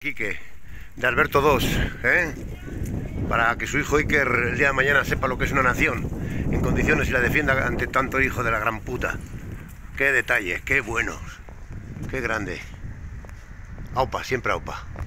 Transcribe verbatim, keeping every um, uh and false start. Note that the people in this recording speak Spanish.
Quique, de Alberto dos, ¿eh? Para que su hijo Iker el día de mañana sepa lo que es una nación en condiciones y la defienda ante tanto hijo de la gran puta. Qué detalles, qué buenos, qué grande. Aupa, siempre aupa.